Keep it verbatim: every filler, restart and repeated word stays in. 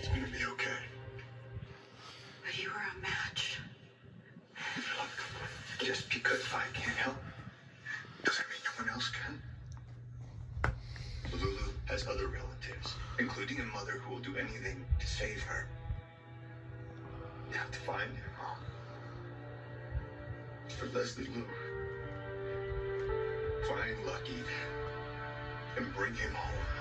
It's gonna be okay. But you were a match. Look, just because I can't help doesn't mean no one else can. Lulu has other relatives, including a mother who will do anything to save her. You have to find him, Mom. For Leslie Lou. Find Lucky and bring him home.